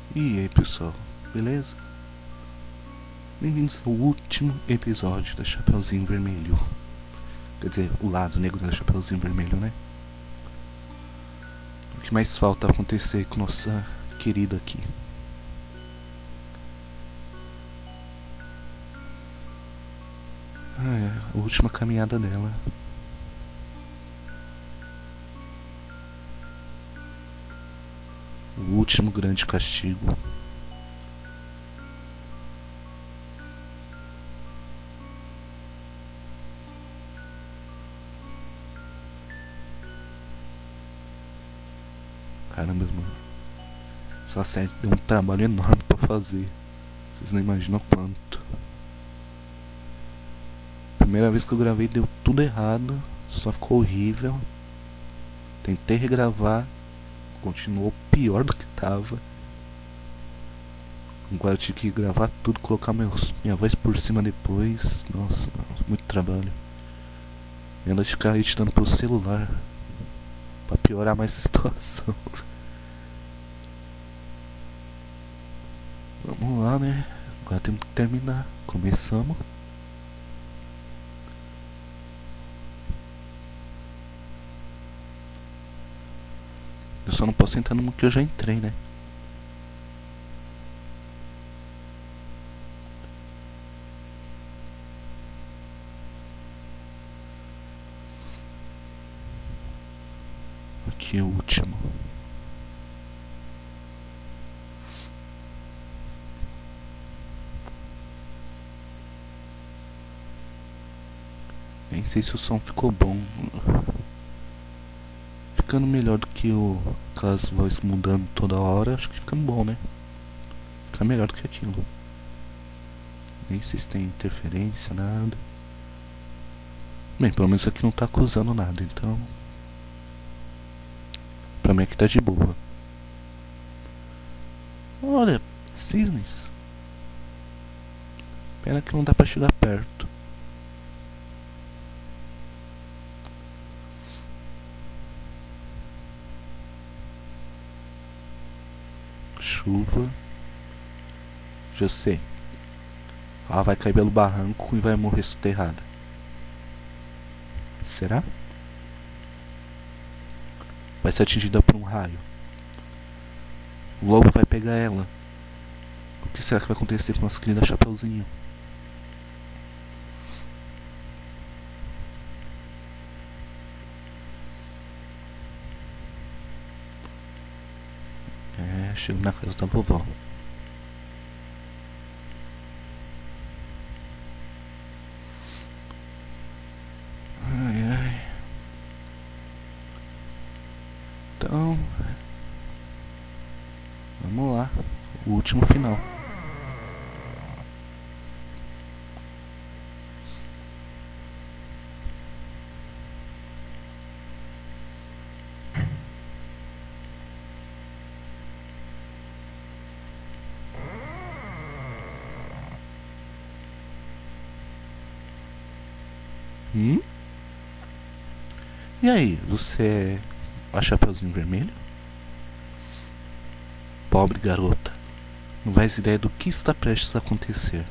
E aí pessoal, beleza? Bem-vindos ao último episódio da Chapeuzinho Vermelho. Quer dizer, o lado negro da Chapeuzinho Vermelho, né? O que mais falta acontecer com nossa querida aqui? A última caminhada dela. O último grande castigo. Caramba, mano. Essa série deu um trabalho enorme pra fazer. Vocês não imaginam quanto. Primeira vez que eu gravei deu tudo errado. Só ficou horrível. Tentei regravar. Continuou pior do que tava. Agora eu tive que gravar tudo, colocar minha voz por cima depois. Nossa, muito trabalho. E ainda ficar editando pelo celular pra piorar mais a situação. Vamos lá, né? Agora temos que terminar. Começamos. Eu só não posso entrar no que eu já entrei, né? Aqui é o último. Nem sei se o som ficou bom. Ficando melhor do que aquelas vozes mudando toda hora. Acho que ficando bom, né? Fica melhor do que aquilo. Nem sei se tem interferência, nada. Bem, pelo menos aqui não tá acusando nada, então pra mim aqui tá de boa. Olha, cisnes. Pena que não dá pra chegar perto. Chuva. Já sei. Ela vai cair pelo barranco e vai morrer soterrada. Será? Vai ser atingida por um raio. O lobo vai pegar ela. O que será que vai acontecer com nossa querida Chapeuzinho? Chego na casa da vovó. Ai, ai. Então, vamos lá. O último final. Hum? E aí, você é a Chapeuzinho Vermelho? Pobre garota, não faz ideia do que está prestes a acontecer.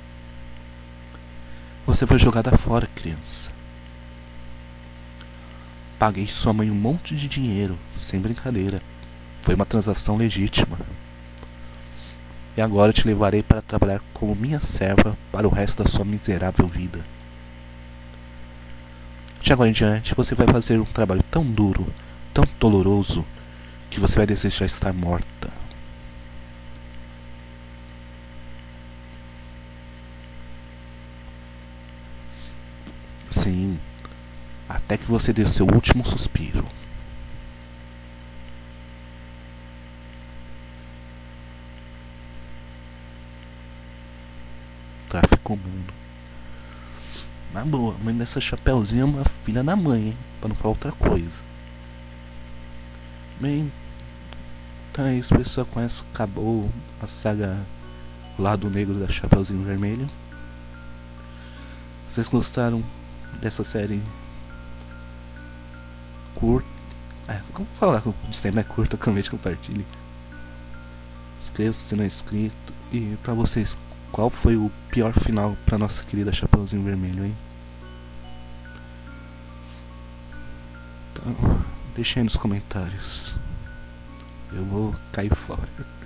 Você foi jogada fora, criança. Paguei sua mãe um monte de dinheiro, sem brincadeira. Foi uma transação legítima. E agora te levarei para trabalhar como minha serva para o resto da sua miserável vida. De agora em diante, você vai fazer um trabalho tão duro, tão doloroso, que você vai desejar estar morta. Sim, até que você dê seu último suspiro. Tráfico comum. Na boa, a mãe dessa Chapeuzinho é uma filha da mãe, hein? Pra não falar outra coisa. Bem, então é isso, pessoal. Com essa acabou a saga Lado Negro da Chapeuzinho Vermelho. Vocês gostaram dessa série curta? Vamos falar de série curta, comete, compartilhe. inscreva-se se não é inscrito. E pra vocês, qual foi o pior final pra nossa querida Chapeuzinho Vermelho, hein? Então, deixem aí nos comentários. Eu vou cair fora.